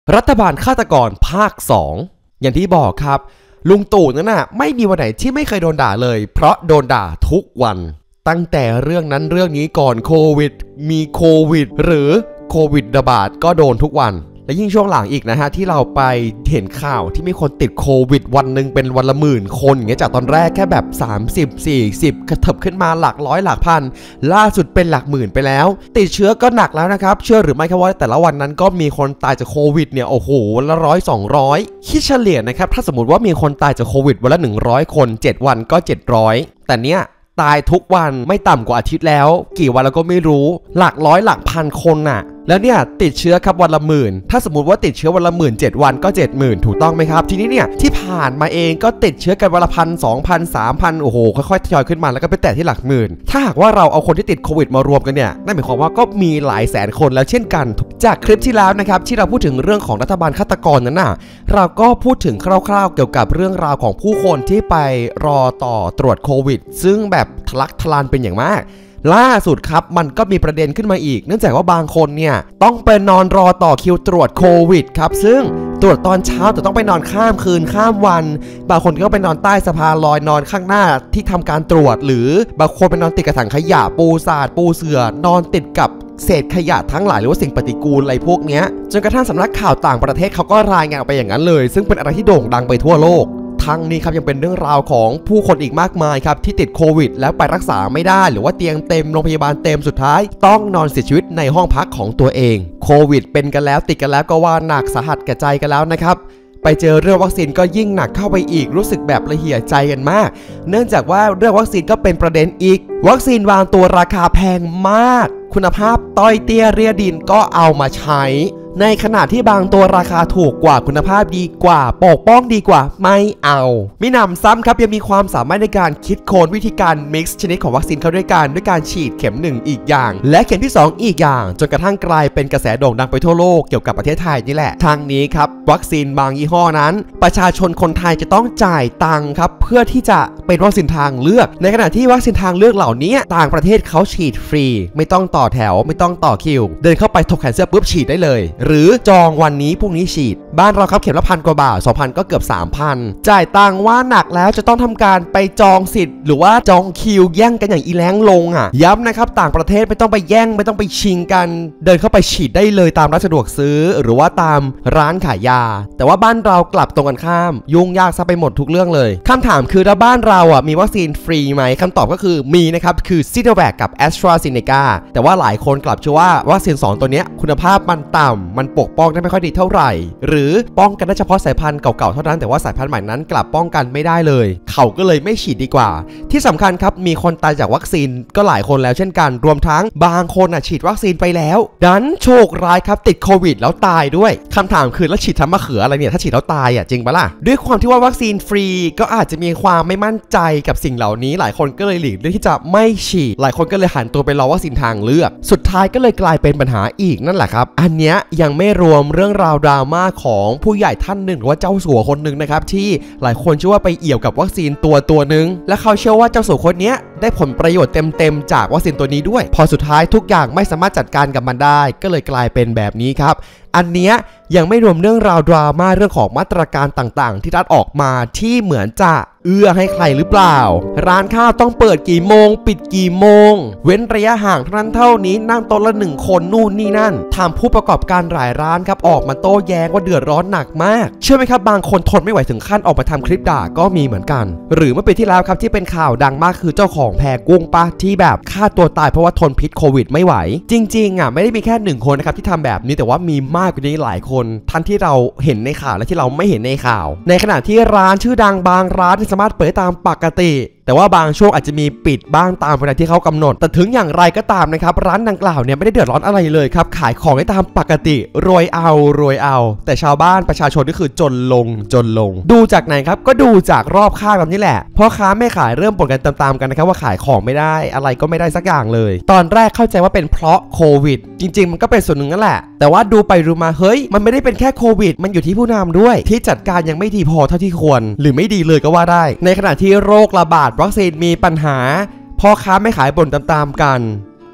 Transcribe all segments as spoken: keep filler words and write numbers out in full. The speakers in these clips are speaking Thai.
รัฐบาลฆาตกรภาคสองอย่างที่บอกครับลุงตู่นั่นน่ะไม่มีวันไหนที่ไม่เคยโดนด่าเลยเพราะโดนด่าทุกวันตั้งแต่เรื่องนั้นเรื่องนี้ก่อนโควิดมีโควิดหรือโควิดระบาดก็โดนทุกวันและยิ่งช่วงหลังอีกนะฮะที่เราไปเห็นข่าวที่มีคนติดโควิดวันหนึ่งเป็นวันละหมื่นคนอย่างเงี้ยจากตอนแรกแค่แบบสามสิบ สี่สิบกระเถิบขึ้นมาหลักร้อยหลักพันล่าสุดเป็นหลักหมื่นไปแล้วติดเชื้อก็หนักแล้วนะครับเชื่อหรือไม่ครับว่าแต่ละวันนั้นก็มีคนตายจากโควิดเนี่ยโอ้โหวันละร้อยสองร้อยคิดเฉลี่ยนะครับถ้าสมมติว่ามีคนตายจากโควิดวันละหนึ่งร้อยคนเจ็ดวันก็เจ็ดร้อยแต่เนี้ยตายทุกวันไม่ต่ำกว่าอาทิตย์แล้วกี่วันเราก็ไม่รู้หลักร้อยหลักพันคนน่ะแล้วเนี่ยติดเชื้อครับวันละหมื่นถ้าสมมติว่าติดเชื้อวันละหมื่นเจ็ดวันก็เจ็ดหมื่นถูกต้องไหมครับทีนี้เนี่ยที่ผ่านมาเองก็ติดเชื้อกันวันละพันสองพันสามพันโอ้โหค่อยๆทยอยขึ้นมาแล้วก็ไปแตะที่หลักหมื่นถ้าหากว่าเราเอาคนที่ติดโควิดมารวมกันเนี่ยนั่นหมายความว่าก็มีหลายแสนคนแล้วเช่นกันจากคลิปที่แล้วนะครับที่เราพูดถึงเรื่องของรัฐบาลฆาตกรนั้นน่ะเราก็พูดถึงคร่าวๆเกี่ยวกับเรื่องราวของผู้คนที่ไปรอต่อตรวจโควิดซึ่งแบบทะลักทะลานเป็นอย่างมากล่าสุดครับมันก็มีประเด็นขึ้นมาอีกเนื่องจากว่าบางคนเนี่ยต้องไปนอนรอต่อคิวตรวจโควิดครับซึ่งตรวจตอนเช้าแต่ต้องไปนอนข้ามคืนข้ามวันบางคนก็ไปนอนใต้สะพานลอยนอนข้างหน้าที่ทำการตรวจหรือบางคนไปนอนติดกับถังขยะปูสาดปูเสื่อนอนติดกับเศษขยะทั้งหลายหรือว่าสิ่งปฏิกูลอะไรพวกนี้จนกระทั่งสำนักข่าวต่างประเทศเขาก็รายงานออกไปอย่างนั้นเลยซึ่งเป็นอะไรที่โด่งดังไปทั่วโลกทั้งนี้ครับยังเป็นเรื่องราวของผู้คนอีกมากมายครับที่ติดโควิดแล้วไปรักษาไม่ได้หรือว่าเตียงเต็มโรงพยาบาลเต็มสุดท้ายต้องนอนเสียชีวิตในห้องพักของตัวเองโควิดเป็นกันแล้วติดกันแล้วก็ว่าหนักสาหัสแก่ใจกันแล้วนะครับไปเจอเรื่องวัคซีนก็ยิ่งหนักเข้าไปอีกรู้สึกแบบละเหี่ยใจกันมากเนื่องจากว่าเรื่องวัคซีนก็เป็นประเด็นอีกวัคซีนวางตัวราคาแพงมากคุณภาพต้อยเตี้ยเรียดินก็เอามาใช้ในขณะที่บางตัวราคาถูกกว่าคุณภาพดีกว่าปกป้องดีกว่าไม่เอามิหนำซ้ำครับยังมีความสามารถในการคิดค้นวิธีการ mix ชนิดของวัคซีนเข้าด้วยกันด้วยการฉีดเข็มหนึ่งอีกอย่างและเข็มที่สองอีกอย่างจนกระทั่งกลายเป็นกระแสโด่งดังไปทั่วโลกเกี่ยวกับประเทศไทยนี่แหละทางนี้ครับวัคซีนบางยี่ห้อนั้นประชาชนคนไทยจะต้องจ่ายตังค์ครับเพื่อที่จะเป็นวัคซีนทางเลือกในขณะที่วัคซีนทางเลือกเหล่านี้ต่างประเทศเขาฉีดฟรีไม่ต้องต่อแถวไม่ต้องต่อคิวเดินเข้าไปถกแขนเสื้อปุ๊บฉีดได้เลยหรือจองวันนี้พรุ่งนี้ฉีดบ้านเราครับเข็มละพันกว่าบาท สองพัน ก็เกือบ สามพัน จ่ายตังค์ว่าหนักแล้วจะต้องทำการไปจองสิทธิ์หรือว่าจองคิวแย่งกันอย่างอีแรงลงอ่ะย้ำนะครับต่างประเทศไม่ต้องไปแย่งไม่ต้องไปชิงกันเดินเข้าไปฉีดได้เลยตามร้านสะดวกซื้อหรือว่าตามร้านขายยาแต่ว่าบ้านเรากลับตรงกันข้ามยุ่งยากซะไปหมดทุกเรื่องเลยคำถามคือถ้าบ้านเราอ่ะมีวัคซีนฟรีไหมคำตอบก็คือมีนะครับคือซิโนแวคกับ AstraZeneca แต่ว่าหลายคนกลับเชื่อว่าวัคซีนสองตัวนี้คุณภาพมันต่ำมันปกป้องได้ไม่ค่อยดีเท่าไหร่หรือป้องกันได้เฉพาะสายพันธุ์เก่าๆเท่านั้นแต่ว่าสายพันธุ์ใหม่นั้นกลับป้องกันไม่ได้เลยเขาก็เลยไม่ฉีดดีกว่าที่สำคัญครับมีคนตายจากวัคซีนก็หลายคนแล้วเช่นกันรวมทั้งบางคนอ่ะฉีดวัคซีนไปแล้วดันโชคร้ายครับติดโควิดแล้วตายด้วยคำถามคือแล้วฉีดทำมะเขืออะไรเนี่ยถ้าฉีดแล้วตายอ่ะจริงปะล่ะด้วยความที่ว่าวัคซีนฟรีก็อาจจะมีความไม่มั่นใจกับสิ่งเหล่านี้หลายคนก็เลยหลีกเลี่ยงที่จะไม่ฉีดหลายคนก็เลยหันตัวไปรอวัคซีนทางเลือกสุดท้ายก็เลยกลายเป็นปัญหาอีกนั่นแหละครับอันเนี้ยยังไม่รวมเรื่องราวดราม่าของผู้ใหญ่ท่านหนึ่งหรือว่าเจ้าสัวคนหนึ่งนะครับที่หลายคนเชื่อว่าไปเอี่ยวกับวัคซีนตัวตัวหนึ่งและเขาเชื่อว่าเจ้าสัวคนนี้ได้ผลประโยชน์เต็มๆจากวัคซีนตัวนี้ด้วยพอสุดท้ายทุกอย่างไม่สามารถจัดการกับมันได้ก็เลยกลายเป็นแบบนี้ครับอันเนี้ยยังไม่รวมเรื่องราวดราม่าเรื่องของมาตรการต่างๆที่รัฐออกมาที่เหมือนจะเอื้อให้ใครหรือเปล่าร้านข้าวต้องเปิดกี่โมงปิดกี่โมงเว้นระยะห่างเท่านั้นเท่านี้นั่งโต๊ะละหนึ่งคนนู่นนี่นั่นทำผู้ประกอบการหลายร้านครับออกมาโต้แย้งว่าเดือดร้อนหนักมากเชื่อไหมครับบางคนทนไม่ไหวถึงขั้นออกมาทำคลิปด่าก็มีเหมือนกันหรือเมื่อปีที่แล้วครับที่เป็นข่าวดังมากคือเจ้าของแพกุ้งปะที่แบบฆ่าตัวตายเพราะว่าทนพิษโควิดไม่ไหวจริงๆอ่ะไม่ได้มีแค่หนึ่งคนนะครับที่ทำแบบนี้แต่ว่ามีมากกว่านี้หลายคนทั้งที่เราเห็นในข่าวและที่เราไม่เห็นในข่าวในขณะที่ร้านชื่อดังบางร้านสามารถเปิดตามปกติแต่ว่าบางช่วงอาจจะมีปิดบ้างตามเวลาที่เขากำหนดแต่ถึงอย่างไรก็ตามนะครับร้านดังกล่าวเนี่ยไม่ได้เดือดร้อนอะไรเลยครับขายของได้ตามปกติรวยเอารวยเอาแต่ชาวบ้านประชาชนก็คือจนลงจนลงดูจากไหนครับก็ดูจากรอบข้างแบบนี้แหละพ่อค้าแม่ขายเริ่มบ่นกันตามๆกันนะครับว่าขายของไม่ได้อะไรก็ไม่ได้สักอย่างเลยตอนแรกเข้าใจว่าเป็นเพราะโควิดจริงๆมันก็เป็นส่วนหนึ่งนั่นแหละแต่ว่าดูไปดูมาเฮ้ยมันไม่ได้เป็นแค่โควิดมันอยู่ที่ผู้นำด้วยที่จัดการยังไม่ดีพอเท่าที่ควรหรือไม่ดีเลยก็ว่าได้ในขณะที่โรคระบาดวัคซีนมีปัญหาพ่อค้าไม่ขายบ่นตามๆกัน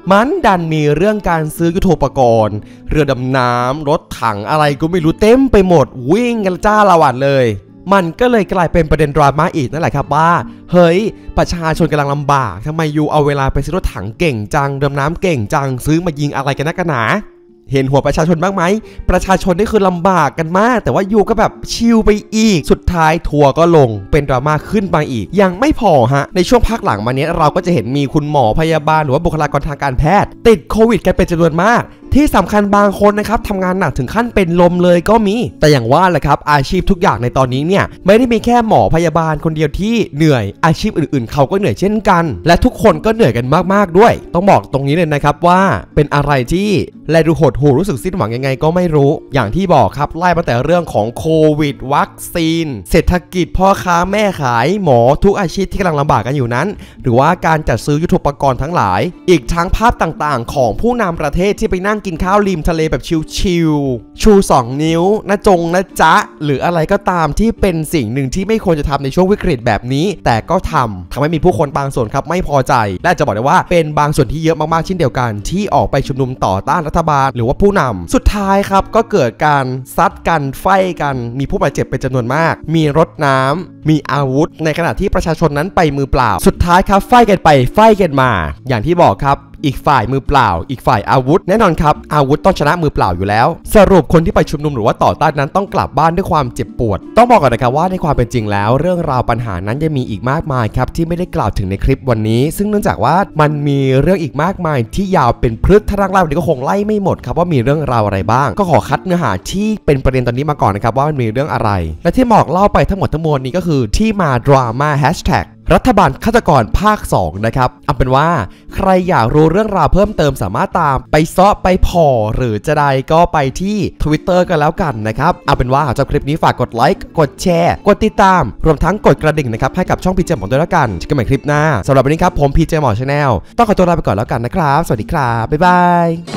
มันดันมีเรื่องการซื้อยุทโธปกรณ์เรือดำน้ำรถถังอะไรก็ไม่รู้เต็มไปหมดวิ่งกันจ้าละวันเลยมันก็เลยกลายเป็นประเด็นดราม่าอีกนั่นแหละครับว่าเฮ้ยประชาชนกำลังลำบากทำไมยูเอาเวลาไปซื้อรถถังเก่งจังดำน้ำเก่งจังซื้อมายิงอะไรกันนักกันหนาเห็นหัวประชาชนบ้างไหมประชาชนนี่คือลำบากกันมากแต่ว่ายูก็แบบชิลไปอีกสุดท้ายทัวร์ก็ลงเป็นดราม่าขึ้นมาอีกยังไม่พอฮะในช่วงพักหลังมานี้เราก็จะเห็นมีคุณหมอพยาบาลหรือว่าบุคลากรทางการแพทย์ติดโควิดกันเป็นจำนวนมากที่สำคัญบางคนนะครับทำงานหนักถึงขั้นเป็นลมเลยก็มีแต่อย่างว่าแหละครับอาชีพทุกอย่างในตอนนี้เนี่ยไม่ได้มีแค่หมอพยาบาลคนเดียวที่เหนื่อยอาชีพอื่นๆเขาก็เหนื่อยเช่นกันและทุกคนก็เหนื่อยกันมากๆด้วยต้องบอกตรงนี้เลยนะครับว่าเป็นอะไรที่แลดูหดหู่รู้สึกสิ้นหวังยังไงก็ไม่รู้อย่างที่บอกครับไล่มาแต่เรื่องของโควิดวัคซีนเศรษฐกิจพ่อค้าแม่ขายหมอทุกอาชีพที่กำลังลำบากกันอยู่นั้นหรือว่าการจัดซื้อยุทโธปกรณ์ทั้งหลายอีกทั้งภาพต่างๆของผู้นำประเทศที่ไปนั่งกินข้าวริมทะเลแบบชิลๆชูสองนิ้วนะจงนะจ๊ะหรืออะไรก็ตามที่เป็นสิ่งหนึ่งที่ไม่ควรจะทำในช่วงวิกฤตแบบนี้แต่ก็ทำทำให้มีผู้คนบางส่วนครับไม่พอใจและจะบอกได้ว่าเป็นบางส่วนที่เยอะมากๆเช่นเดียวกันที่ออกไปชุมนุมต่อต้านรัฐบาลหรือว่าผู้นำสุดท้ายครับก็เกิดการซัดกันไฟกันมีผู้บาดเจ็บเป็นจำนวนมากมีรถน้ำมีอาวุธในขณะที่ประชาชนนั้นไปมือเปล่าสุดท้ายครับไฟกันไปไฟกันมาอย่างที่บอกครับอีกฝ่ายมือเปล่าอีกฝ่ายอาวุธแน่นอนครับอาวุธต้องชนะมือเปล่าอยู่แล้วสรุปคนที่ไปชุมนุมหรือว่าต่อต้านนั้นต้องกลับบ้านด้วยความเจ็บปวดต้องบอกก่อนนะครับว่าในความเป็นจริงแล้วเรื่องราวปัญหานั้นยังมีอีกมากมายครับที่ไม่ได้กล่าวถึงในคลิปวันนี้ซึ่งเนื่องจากว่ามันมีเรื่องอีกมากมายที่ยาวเป็นพลึกถ้าร่างเล่าวันนี้ก็คงไล่ไม่หมดครับว่ามีเรื่องราวอะไรบ้างก็ขอคัดเนื้อหาที่เป็นประเด็นตอนนี้มาก่อนนะครับว่ามันมีเรื่องอะไรและที่บอกเล่าไปทั้งหมดทั้งมวลนี้ก็คือที่มาดราม่าแฮชแท็กรัฐบาลฆาตกรภาคสองนะครับเอาเป็นว่าใครอยากรู้เรื่องราวเพิ่มเติมสามารถตามไปเซาะไปพอหรือจะใดก็ไปที่ Twitter กันแล้วกันนะครับเอาเป็นว่าจากคลิปนี้ฝากกดไลค์กดแชร์กดติดตามรวมทั้งกดกระดิ่งนะครับให้กับช่อง พี เจ หมอด้วยแล้วกันเจอกันใหม่คลิปหน้าสำหรับวันนี้ครับผม พี เจ หมอ Channel ต้องขอตัวลาไปก่อนแล้วกันนะครับสวัสดีครับบ๊ายบาย